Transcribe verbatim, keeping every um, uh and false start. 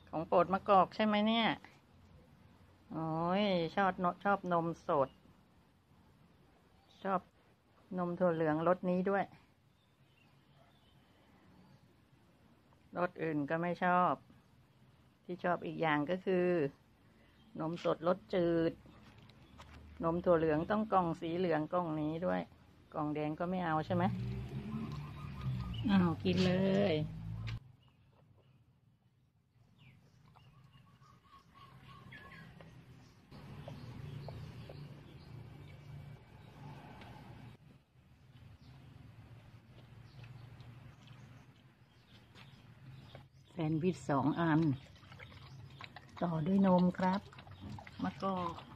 ของโปรดมะกอกใช่ไหมเนี่ยโอ้ยชอบนชอบนมสดชอบนมถั่วเหลืองรสนี้ด้วยรสอื่นก็ไม่ชอบที่ชอบอีกอย่างก็คือนมสดรสจืดนมถั่วเหลืองต้องกล่องสีเหลืองกล่องนี้ด้วยกล่องแดงก็ไม่เอาใช่ไหมอ้าวกินเลยแซนด์วิชสองอันต่อด้วยนมครับมะกอก